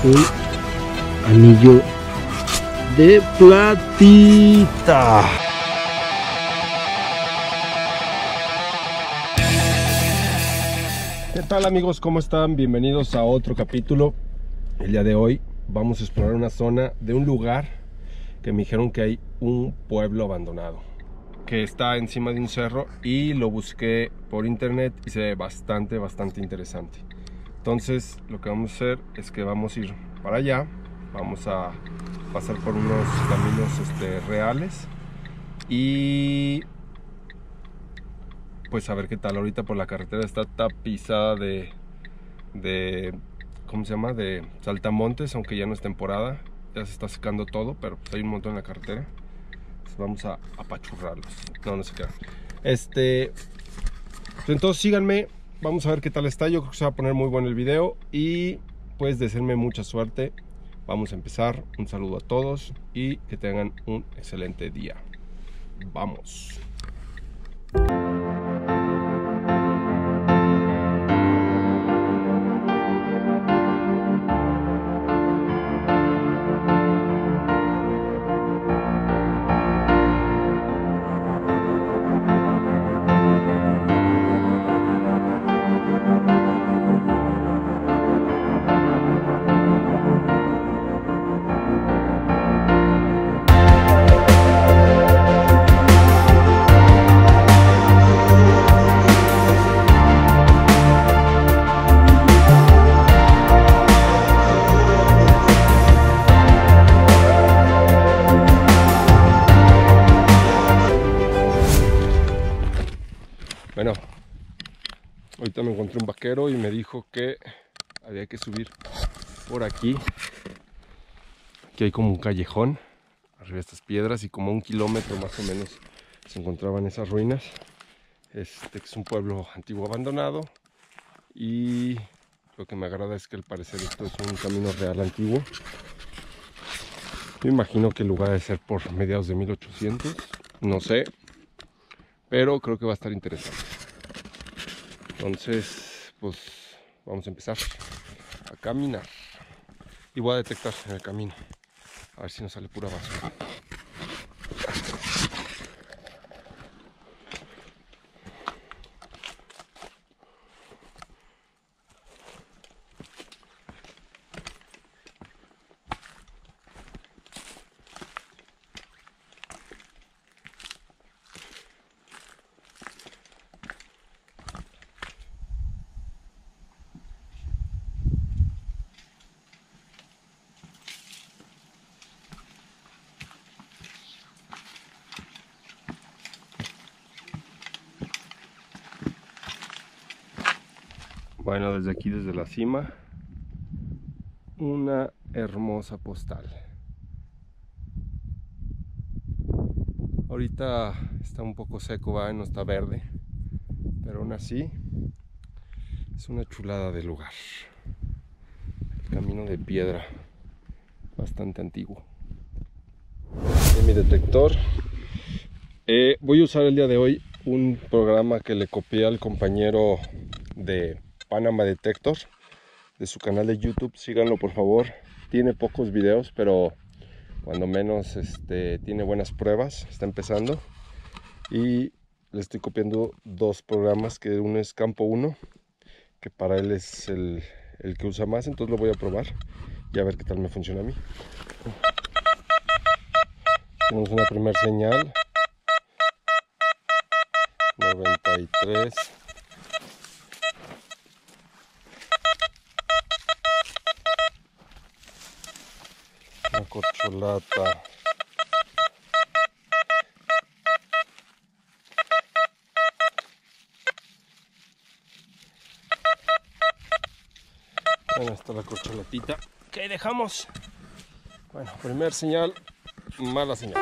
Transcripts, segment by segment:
un anillo de platita. ¿Qué tal, amigos? ¿Cómo están? Bienvenidos a otro capítulo. El día de hoy vamos a explorar una zona de un lugar que me dijeron que hay un pueblo abandonado que está encima de un cerro, y lo busqué por internet y se ve bastante interesante. Entonces lo que vamos a hacer es que vamos a ir para allá, vamos a pasar por unos caminos reales y pues a ver qué tal. Ahorita por la carretera está tapizada de ¿cómo se llama? De saltamontes, aunque ya no es temporada, ya se está secando todo, pero pues hay un montón en la carretera. Pues vamos a apachurrarlos. No se quedan. Entonces síganme, vamos a ver qué tal está. Yo creo que se va a poner muy bueno el video y pues deseenme mucha suerte. Vamos a empezar. Un saludo a todos y que tengan un excelente día. Vamos. Bueno, ahorita me encontré un vaquero y me dijo que había que subir por aquí. Aquí hay como un callejón arriba de estas piedras y como a 1 kilómetro más o menos se encontraban esas ruinas. Que es un pueblo antiguo abandonado, y lo que me agrada es que al parecer esto es un camino real antiguo. Me imagino que el lugar debe ser por mediados de 1800, no sé, pero creo que va a estar interesante. Entonces, pues vamos a empezar a caminar y voy a detectar en el camino a ver si nos sale pura basura. Bueno, desde aquí, desde la cima, una hermosa postal. Ahorita está un poco seco, no está verde, pero aún así es una chulada de lugar. El camino de piedra, bastante antiguo. Mi detector. Voy a usar el día de hoy un programa que le copié al compañero de Panama Detector, de su canal de YouTube. Síganlo, por favor. Tiene pocos videos, pero cuando menos tiene buenas pruebas. Está empezando y le estoy copiando 2 programas, que uno es Campo 1, que para él es el que usa más. Entonces lo voy a probar y a ver qué tal me funciona a mí. Tenemos una primera señal, 93. Una corcholata. Bueno, está la corcholatita que dejamos. Bueno, primer señal, mala señal.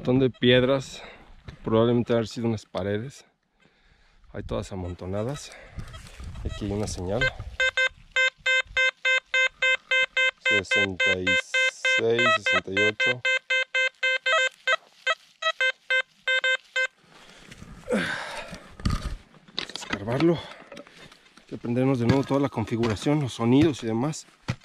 montón de piedras que probablemente haber sido unas paredes. Hay todas amontonadas. Aquí hay una señal. 66, 68. Vamos a escarbarlo. Hay que aprendernos de nuevo toda la configuración, los sonidos y demás.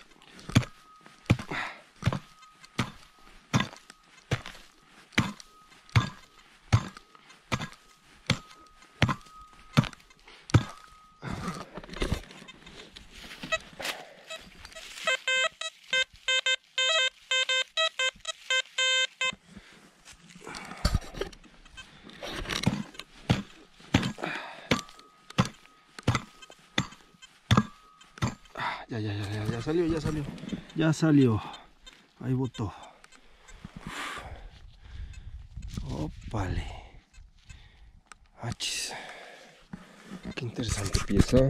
Ya salió. Ahí botó. Ópale. Achis. Qué interesante pieza.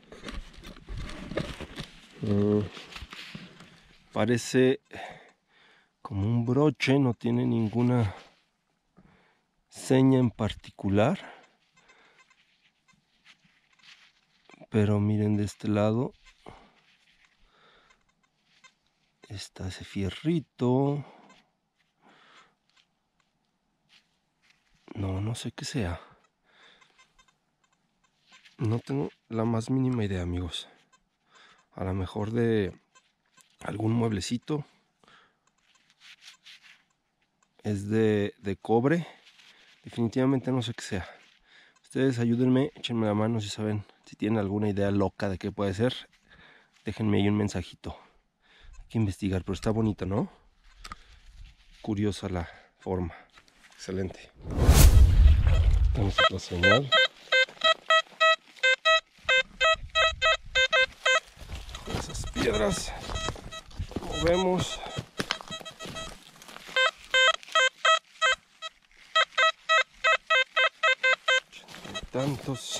Parece como un broche, no tiene ninguna seña en particular. Pero miren, de este lado está ese fierrito. No sé qué sea. No tengo la más mínima idea, amigos. A lo mejor de algún mueblecito. Es de cobre. Definitivamente no sé qué sea. Ustedes ayúdenme, échenme la mano si saben, si tienen alguna idea loca de qué puede ser. Déjenme ahí un mensajito. Hay que investigar, pero está bonito, ¿no? Curiosa la forma. Excelente. Tenemos otra señal. Con esas piedras movemos. Tantos.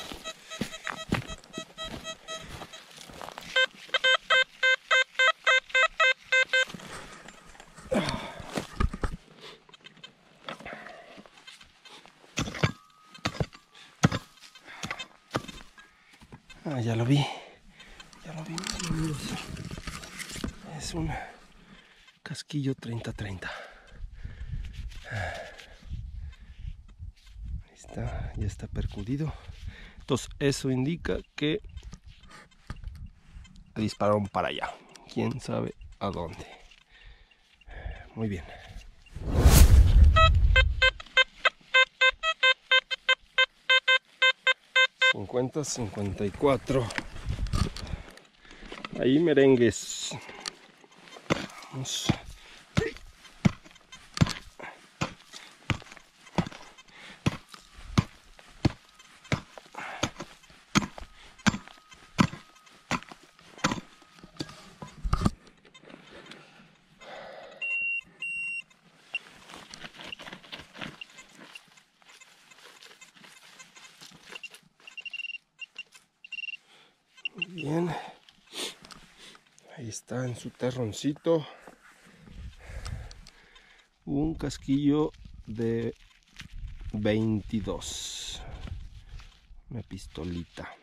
Ya lo vi. Amigos. Es un casquillo 30-30. Ahí está, ya está percudido. Entonces eso indica que dispararon para allá. Quién sabe a dónde. Muy bien. $50-54. Ahí merengues. Vamos. Bien, ahí está en su terroncito un casquillo de 22, una pistolita.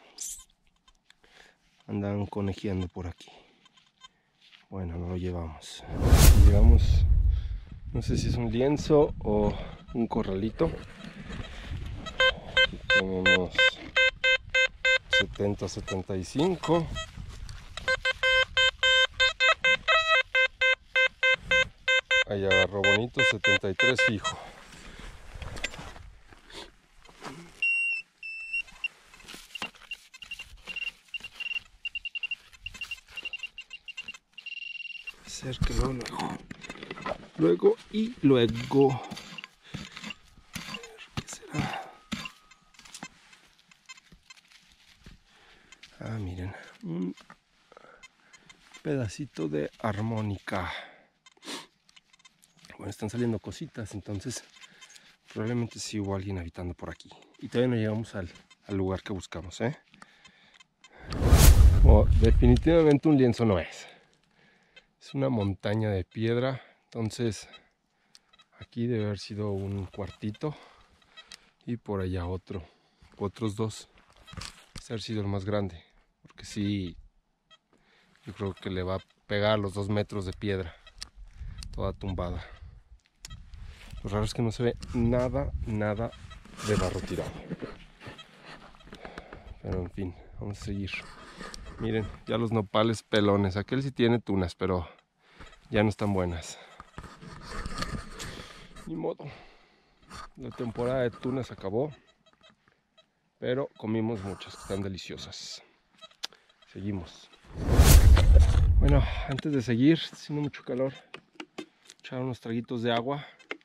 Andan conejeando por aquí. Bueno, no lo llevamos. Llevamos, no sé si es un lienzo o un corralito. Aquí tenemos 70-75. Ahí agarró bonito, 73 fijo. Acérquelo luego. ¿Qué será? Ah, miren, un pedacito de armónica. Bueno, están saliendo cositas, entonces probablemente sí hubo alguien habitando por aquí. Y todavía no llegamos al lugar que buscamos, ¿eh? Bueno, definitivamente un lienzo no es. Es una montaña de piedra, entonces Aquí debe haber sido un cuartito y por allá otros dos. Ese ha sido el más grande, porque sí, yo creo que le va a pegar los 2 metros de piedra, toda tumbada. Lo raro es que no se ve nada de barro tirado. Pero en fin, vamos a seguir. Miren, ya los nopales pelones. Aquel sí tiene tunas, pero ya no están buenas. Ni modo. La temporada de tunas acabó, pero comimos muchas que están deliciosas. Seguimos. Bueno, antes de seguir, está haciendo mucho calor. Echar unos traguitos de agua.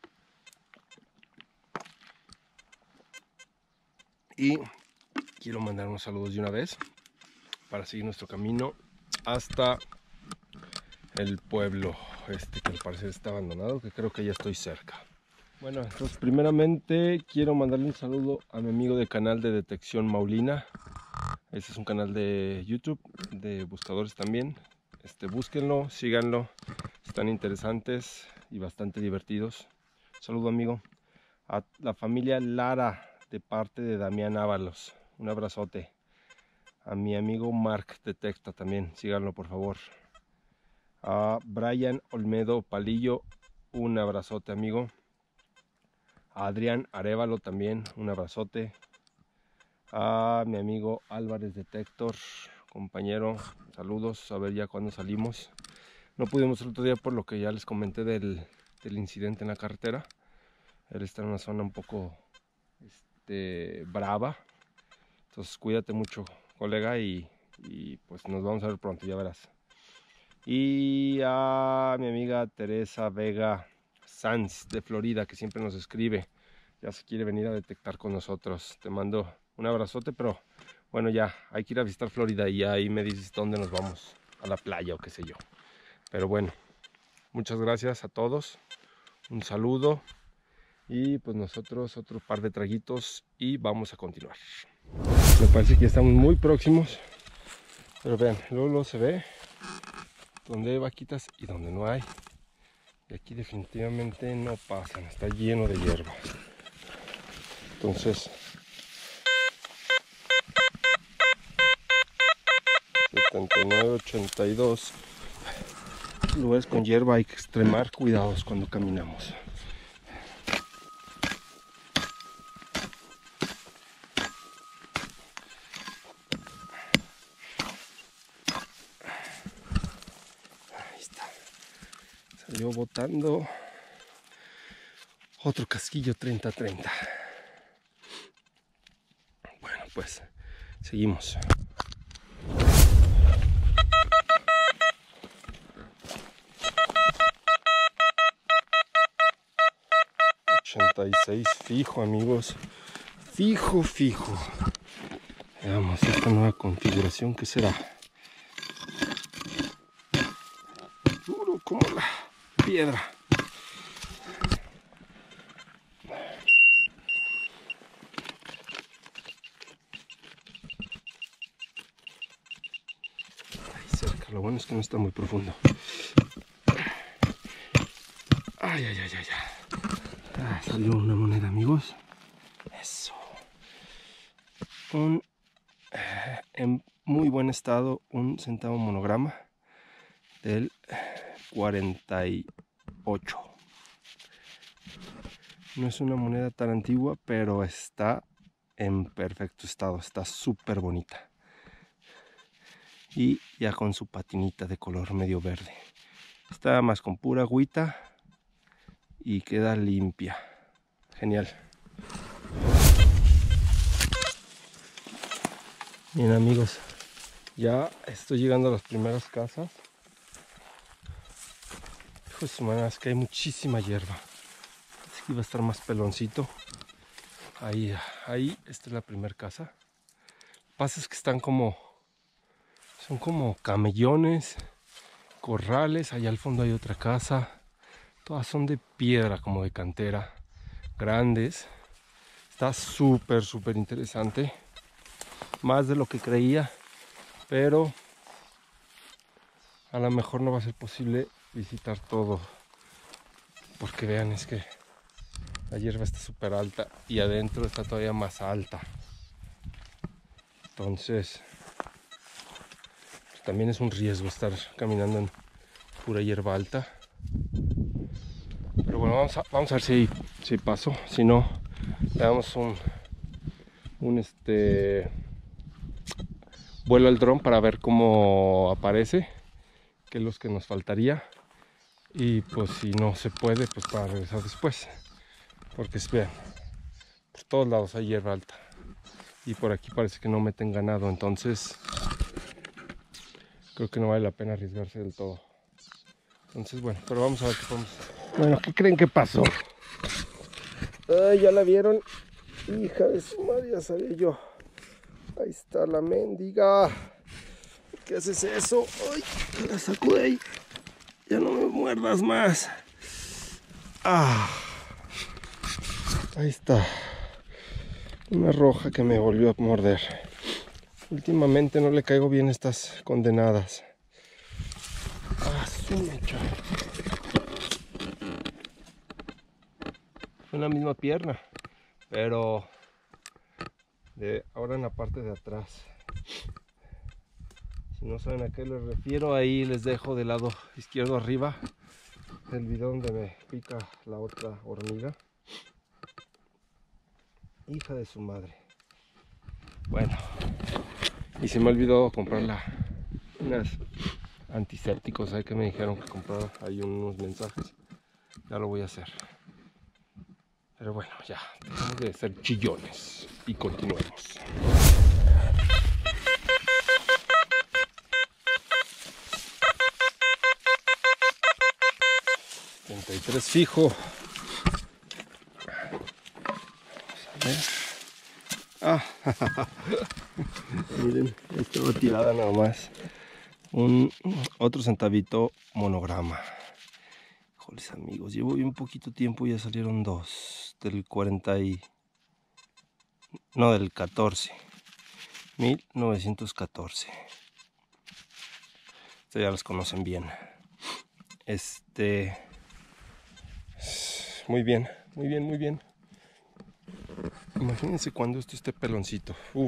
Y quiero mandar unos saludos de una vez para seguir nuestro camino hasta el pueblo que al parecer está abandonado, que creo que ya estoy cerca. Bueno, entonces primeramente quiero mandarle un saludo a mi amigo de canal de Detección Maulina. Este es un canal de YouTube, de buscadores también. Búsquenlo, síganlo, están interesantes y bastante divertidos. Saludo, amigo. A la familia Lara, de parte de Damián Ábalos, un abrazote. A mi amigo Mark Detecta también, síganlo por favor. A Brian Olmedo Palillo, un abrazote, amigo. A Adrián Arévalo también, un abrazote. A mi amigo Álvarez Detector, compañero, saludos, a ver ya cuándo salimos. No pudimos el otro día por lo que ya les comenté del incidente en la carretera. Él está en una zona un poco brava. Entonces cuídate mucho, colega, y pues nos vamos a ver pronto, ya verás. Y a mi amiga Teresa Vega Sanz de Florida, que siempre nos escribe, ya se quiere venir a detectar con nosotros. Te mando un abrazote, pero bueno, ya hay que ir a visitar Florida y ahí me dices dónde nos vamos, a la playa o qué sé yo. Pero bueno, muchas gracias a todos, un saludo y pues nosotros otro par de traguitos y vamos a continuar. Me parece que ya estamos muy próximos, pero vean, luego se ve donde hay vaquitas y donde no hay. Y aquí definitivamente no pasan, está lleno de hierba. Entonces, 79, 82 lugares con hierba, hay que extremar cuidados cuando caminamos. Ahí está. Salió botando otro casquillo 30-30. Bueno, pues seguimos. Fijo, amigos, fijo. Veamos esta nueva configuración, ¿qué será? Duro como la piedra. Ahí cerca, lo bueno es que no está muy profundo. Ay. Salió una moneda, amigos. Eso. En muy buen estado, un centavo monograma del 48. No es una moneda tan antigua, pero está en perfecto estado. Está súper bonita. Y ya con su patinita de color medio verde. Está más con pura agüita y queda limpia. Genial. Bien, amigos, ya estoy llegando a las primeras casas. Hijo de su madre, es que hay muchísima hierba. Aquí va a estar más peloncito. Ahí, esta es la primera casa. Lo que pasa es que son como camellones, corrales. Allá al fondo hay otra casa. Todas son de piedra, como de cantera, grandes. Está súper interesante. Más de lo que creía, pero a lo mejor no va a ser posible visitar todo, porque vean, es que La hierba está súper alta y adentro está todavía más alta. Entonces, pues, también es un riesgo estar caminando en pura hierba alta. Pero bueno, vamos a ver si paso. Si no, le damos un vuelo al dron para ver cómo aparece, qué es lo que nos faltaría. Y pues si no se puede, pues para regresar después. Porque vean, por todos lados hay hierba alta. Y por aquí parece que no meten ganado. Entonces creo que no vale la pena arriesgarse del todo. Entonces bueno, pero vamos a ver qué podemos hacer. Bueno, ¿qué creen que pasó? Ay, ¿ya la vieron? Hija de su madre, ya sabía yo. Ahí está la mendiga. ¿Qué haces eso? Ay, la saco de ahí. Ya no me muerdas más. Ah, ahí está. Una roja que me volvió a morder. Últimamente no le caigo bien a estas condenadas. Ah, su mecha. En la misma pierna, pero ahora en la parte de atrás. Si no saben a qué les refiero, ahí les dejo del lado izquierdo arriba el video donde me pica la otra hormiga. Hija de su madre. Bueno, y se me olvidó comprar unas antisépticos. Ahí que me dijeron que comprara ahí unos mensajes. Ya lo voy a hacer. Pero bueno, ya, dejamos de ser chillones y continuemos. 73 fijo. Vamos a ver. Ah, miren, estaba tirada nada más. Otro centavito monograma. Híjoles amigos, llevo un poquito tiempo y ya salieron dos. Del 40 y... no, del 14. 1914. Estas ya las conocen bien. Muy bien, muy bien, muy bien. Imagínense cuando esto esté peloncito. Uf.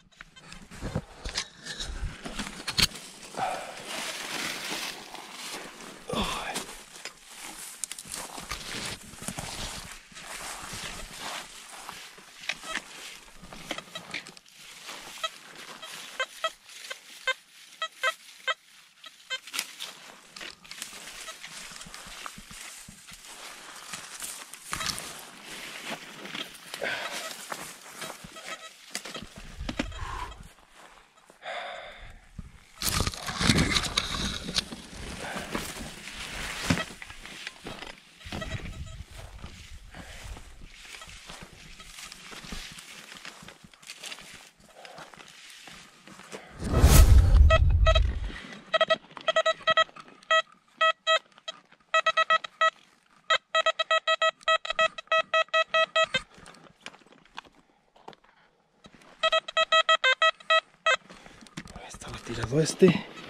Tirado es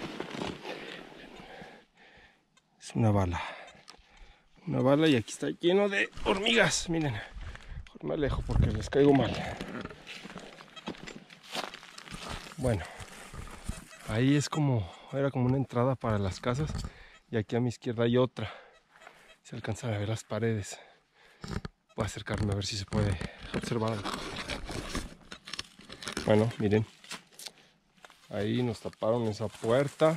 una bala y aquí está lleno de hormigas. Miren, me alejo porque les caigo mal. Bueno, ahí era como una entrada para las casas y aquí a mi izquierda hay otra. Se alcanzan a ver las paredes. Voy a acercarme a ver si se puede observar algo. Bueno, miren. Ahí nos taparon esa puerta.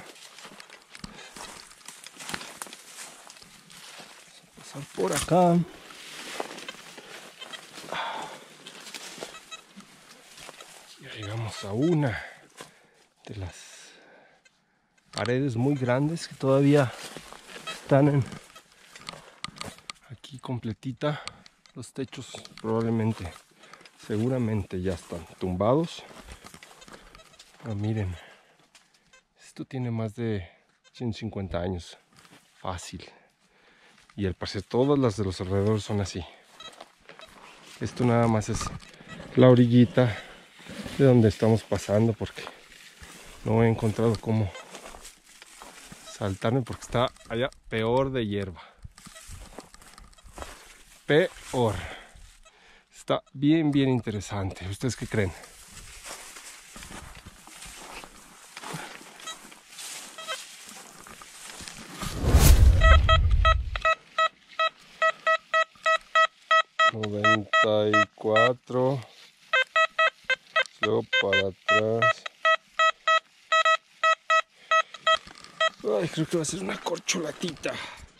Vamos a pasar por acá. Ya llegamos a una de las paredes muy grandes que todavía están aquí completita. Los techos seguramente ya están tumbados. Pero miren, esto tiene más de 150 años, fácil. Y al parecer todas las de los alrededores son así. Esto nada más es la orillita de donde estamos pasando porque no he encontrado cómo saltarme porque está allá peor de hierba. Peor. Está bien, bien interesante. ¿Ustedes qué creen? ...94... luego para atrás. Ay, creo que va a ser una corcholatita.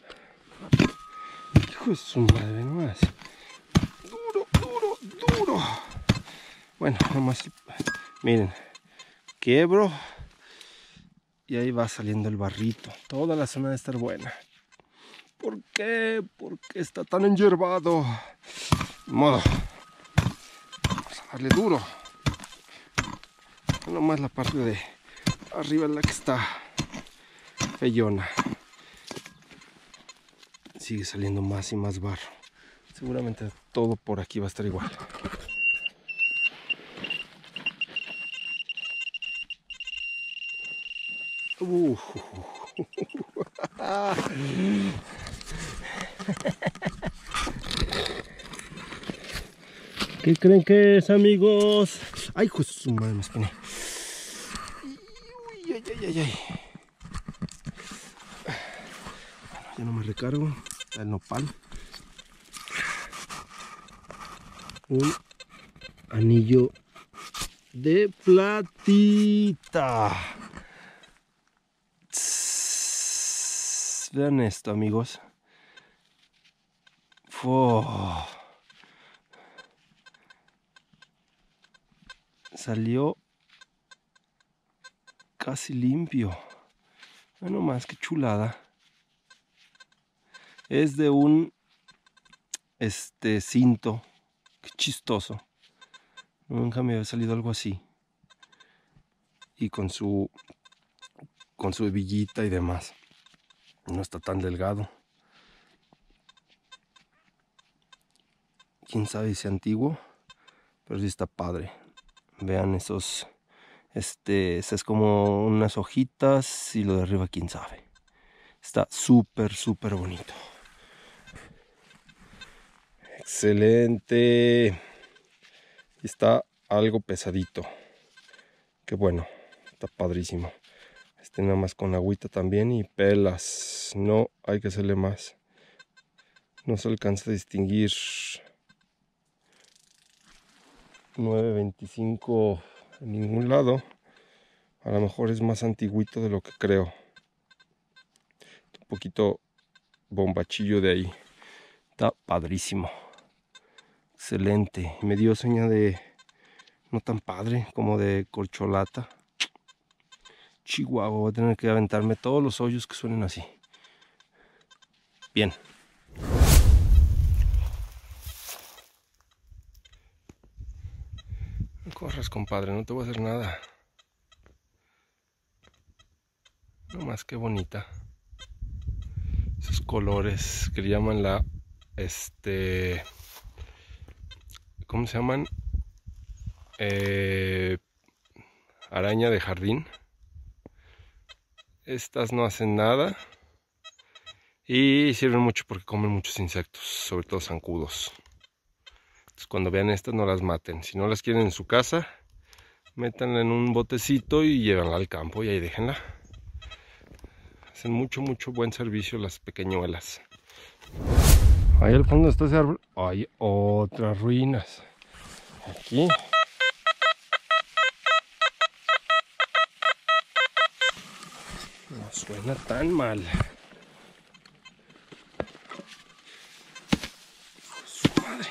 Hijo de su madre, nomás. Duro, duro, duro. Bueno, nomás, miren, quiebro y ahí va saliendo el barrito. Toda la zona debe estar buena. ¿Por qué? ¿Por qué está tan enyerbado? Modo. Vamos a darle duro. Nomás la parte de arriba es la que está feyona. Sigue saliendo más y más barro. Seguramente todo por aquí va a estar igual. ¿Qué creen que es, amigos? Ay, justo su madre, me espiné. Ay, ay, ay, ay. Bueno, ya no me recargo. El nopal. Un anillo de platita. Vean esto, amigos. Salió casi limpio. Bueno, más que chulada. Es de un cinto. Qué chistoso. Nunca me había salido algo así. Y con su hebillita y demás. No está tan delgado. Quién sabe si es antiguo, pero sí está padre. Vean esos, es como unas hojitas y lo de arriba quién sabe. Está súper, súper bonito. Excelente. Está algo pesadito. Qué bueno, está padrísimo. Nada más con agüita también y pelas. No hay que hacerle más. No se alcanza a distinguir. 9.25 en ningún lado. A lo mejor es más antiguito de lo que creo. Un poquito bombachillo de ahí. Está padrísimo. Excelente. Me dio seña de no tan padre como de corcholata. Chihuahua, voy a tener que aventarme todos los hoyos que suenen así. Bien. No corras, compadre, no te voy a hacer nada. No más que bonita. Esos colores que le llaman la ¿cómo se llaman? Araña de jardín. Estas no hacen nada y sirven mucho porque comen muchos insectos, sobre todo zancudos. Entonces, cuando vean estas, no las maten. Si no las quieren en su casa, métanla en un botecito y llévenla al campo y ahí déjenla. Hacen mucho, mucho buen servicio las pequeñuelas. Ahí al fondo está ese árbol. Hay otras ruinas. Aquí. No suena tan mal. Su madre.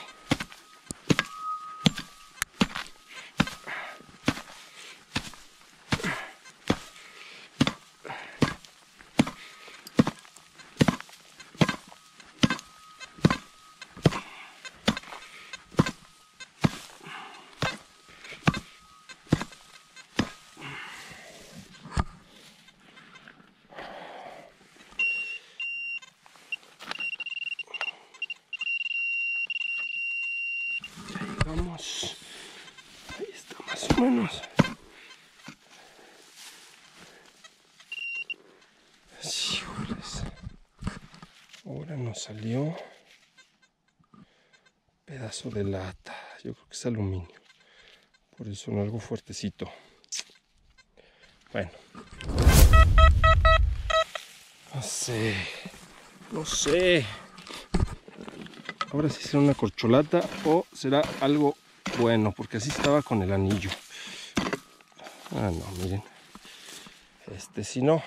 Vamos, ahí está más o menos. Híjoles. Ahora nos salió pedazo de lata. yo creo que es aluminio. Por eso son algo fuertecito. Bueno. No sé. Ahora sí será una corcholata o será algo bueno, porque así estaba con el anillo. Ah, no, miren. Si no.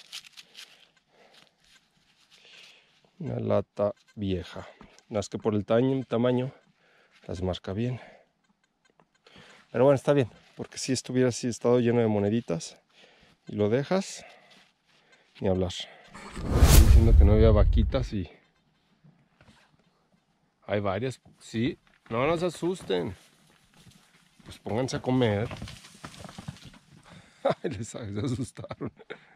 Una lata vieja. Más que por el tamaño las marca bien. Pero bueno, está bien, porque si estuviera así estado lleno de moneditas y lo dejas, ni hablar. Estoy diciendo que no había vaquitas y hay varias. Sí, no se asusten. Pues pónganse a comer. Ay, se asustaron.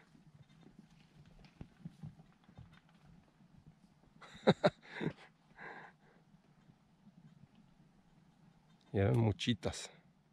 Y eran muchitas.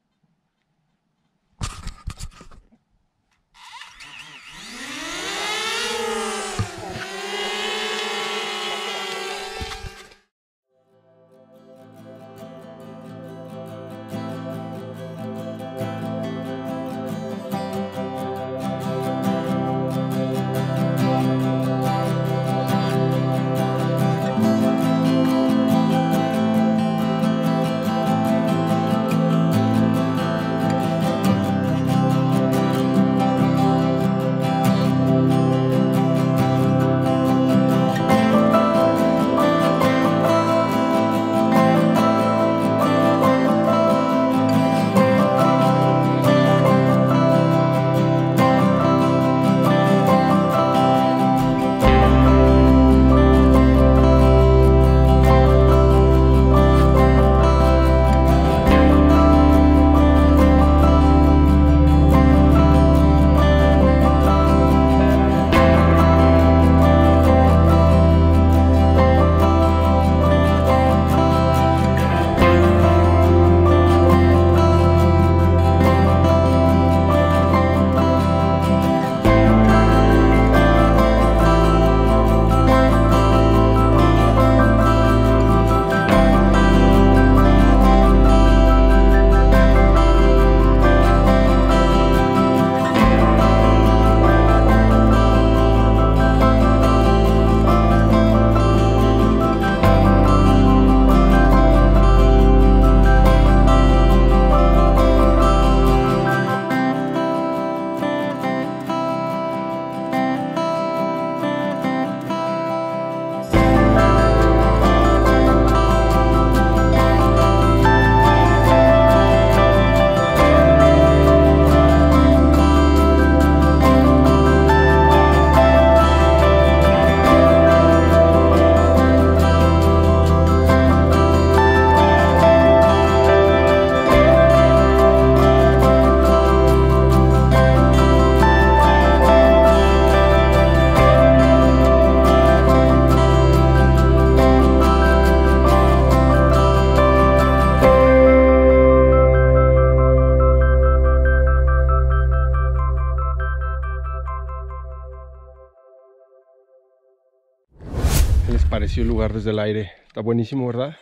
¿Qué les pareció el lugar desde el aire? Está buenísimo, ¿verdad?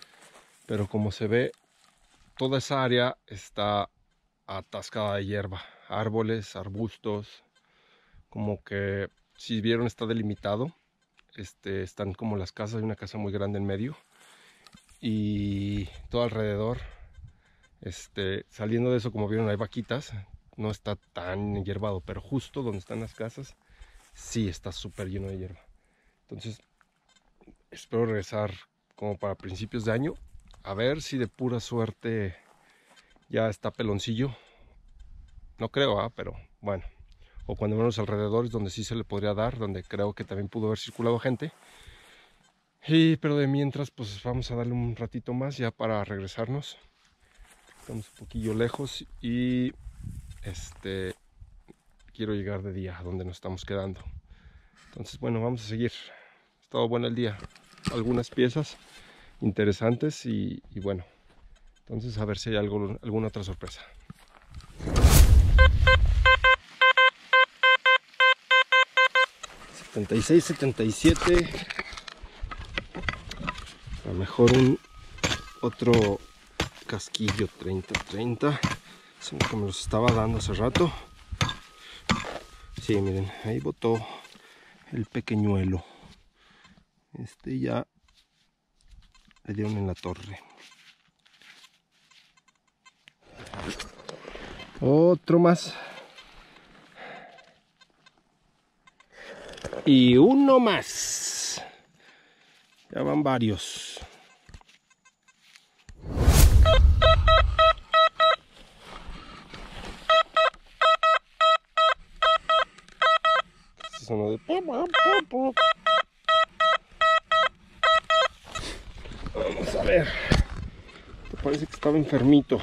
Pero como se ve, toda esa área está atascada de hierba, árboles, arbustos, como que si vieron está delimitado, están como las casas, hay una casa muy grande en medio y todo alrededor, saliendo de eso, como vieron hay vaquitas, no está tan hierbado, pero justo donde están las casas sí está súper lleno de hierba. Entonces espero regresar como para principios de año, a ver si de pura suerte ya está peloncillo. No creo, pero bueno. O cuando menos alrededores donde sí se le podría dar, donde creo que también pudo haber circulado gente. Pero de mientras, pues vamos a darle un ratito más ya para regresarnos. Estamos un poquillo lejos y quiero llegar de día a donde nos estamos quedando. Entonces, bueno, vamos a seguir. Ha estado bueno el día. Algunas piezas interesantes y bueno. Entonces, a ver si hay alguna otra sorpresa. $76, $77. A lo mejor otro casquillo 30-30. Es lo que me los estaba dando hace rato. Sí, miren, ahí botó el pequeñuelo. Este ya le dieron en la torre. Otro más. Y uno más. Ya van varios. Este sonó de... Vamos a ver. Parece que estaba enfermito.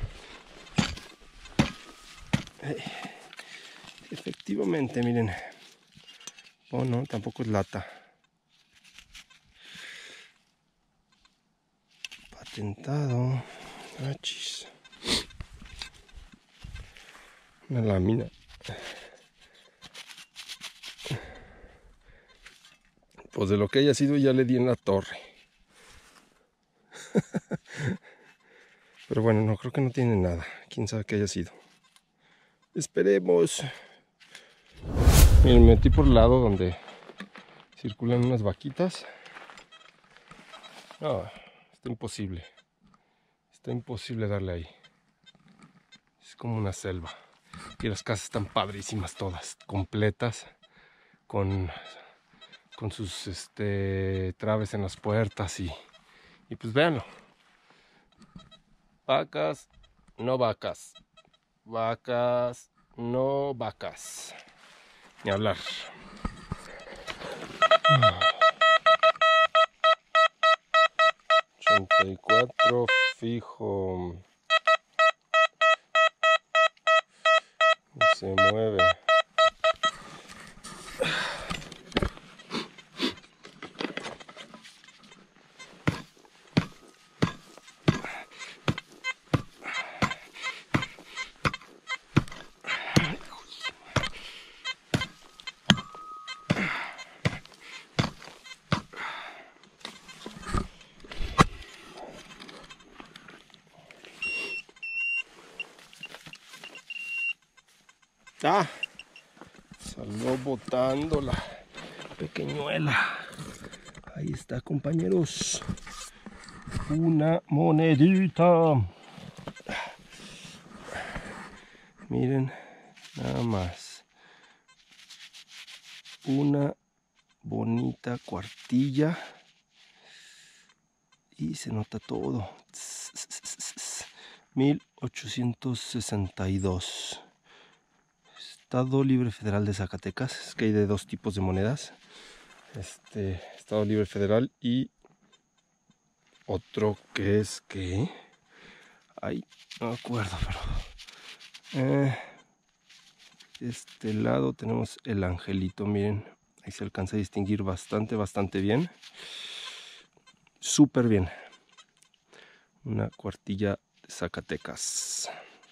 Efectivamente, miren. Oh, no, tampoco es lata. Patentado. Achis. Una lámina. Pues de lo que haya sido ya le di en la torre. Pero bueno, no, creo que no tiene nada. Quién sabe qué haya sido. Esperemos. Miren, me metí por el lado donde circulan unas vaquitas. No, está imposible. Está imposible darle ahí. Es como una selva. Y las casas están padrísimas todas, completas, con sus traves en las puertas y pues véanlo. Vacas, no vacas. Vacas, no vacas. Ni hablar. 84 fijo. Se mueve. Ah, salió botando la pequeñuela. Ahí está, compañeros. Una monedita. Miren, nada más. Una bonita cuartilla. Y se nota todo. 1862. Estado Libre Federal de Zacatecas. Es que hay de dos tipos de monedas. Estado Libre Federal y otro que es que... Ay, no me acuerdo, pero... de este lado tenemos el angelito, miren. Ahí se alcanza a distinguir bastante bien. Súper bien. Una cuartilla de Zacatecas.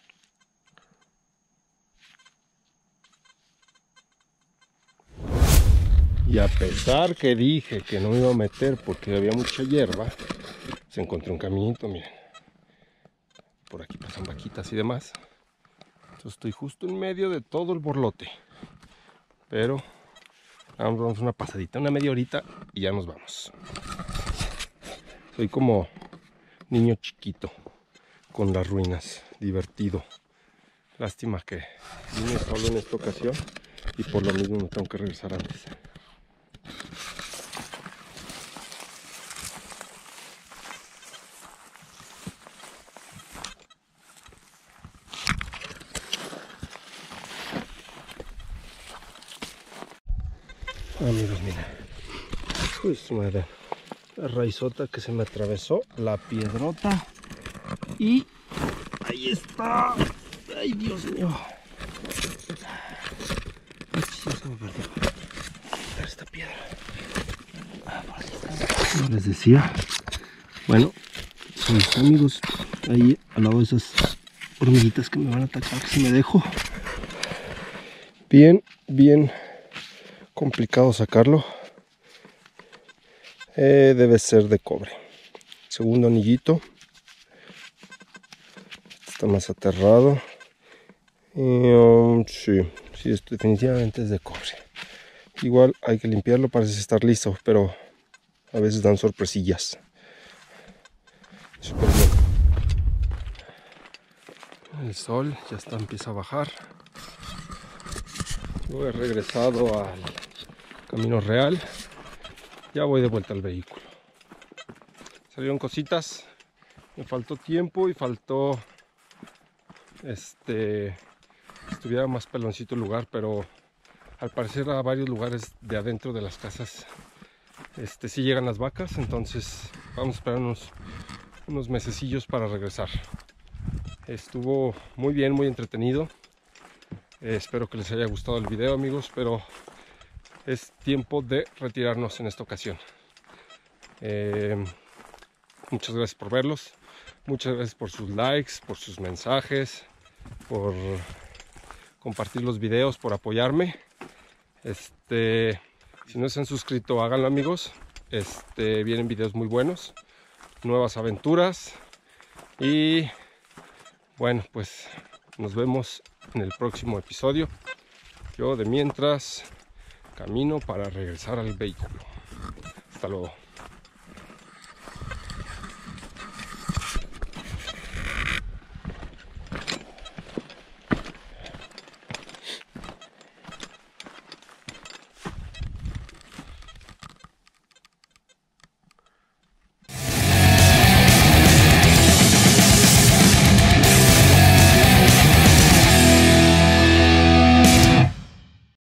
Y a pesar que dije que no me iba a meter porque había mucha hierba, se encontró un caminito, miren. Por aquí pasan vaquitas y demás. Entonces estoy justo en medio de todo el borlote. Pero vamos una pasadita, una media horita y ya nos vamos. Soy como niño chiquito con las ruinas, divertido. Lástima que vine solo en esta ocasión y por lo mismo no tengo que regresar antes. Amigos, miren. Uy, su madre. La raizota que se me atravesó, la piedrota. Y ahí está. Ay, Dios mío. Se me perdió. Esta piedra. Como les decía, bueno, mis amigos, ahí al lado de esas hormiguitas que me van a atacar si me dejo. Bien complicado sacarlo. Debe ser de cobre. Segundo anillito. está más aterrado. Sí, esto definitivamente es de cobre. Igual hay que limpiarlo, parece estar listo, pero a veces dan sorpresillas. Súper bien. El sol ya empieza a bajar. Yo he regresado al camino real. Ya voy de vuelta al vehículo. Salieron cositas. Me faltó tiempo y faltó estuviera más peloncito el lugar, pero al parecer a varios lugares de adentro de las casas sí llegan las vacas, entonces vamos a esperar unos mesecillos para regresar. Estuvo muy bien, muy entretenido. Espero que les haya gustado el video, amigos, pero es tiempo de retirarnos en esta ocasión. Muchas gracias por verlos, muchas gracias por sus likes, por sus mensajes, por compartir los videos, por apoyarme. Si no se han suscrito, háganlo, amigos. Vienen videos muy buenos, nuevas aventuras, y bueno, pues nos vemos en el próximo episodio. Yo de mientras camino para regresar al vehículo. Hasta luego.